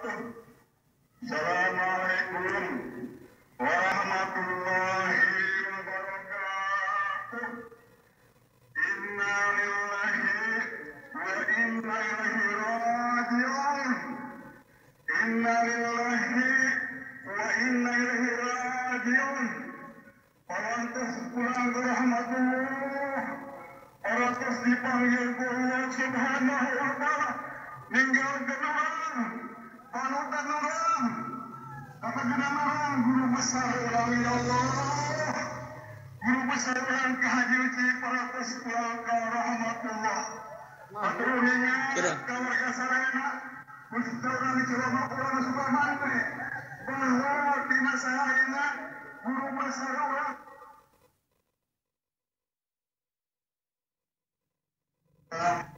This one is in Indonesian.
Assalamualaikum warahmatullahi wabarakatuh. Inna lillahi wa inna ilaihi raji'un. Inna lillahi wa inna ilaihi raji'un. Parantos pulang ke rahmatullah. Parantos dipanggil ke Allah subhanahu wa ta'ala. Ninggalkan orang, panutan orang, katakan orang guru besar orang ya Allah, guru besar orang ke Haji Uci Parantos pulang ke rahmatullah. Paturuninnya keluarga sarana, khususnya orang di Jawa orang Sukamante, bahwa di masa ini guru besar orang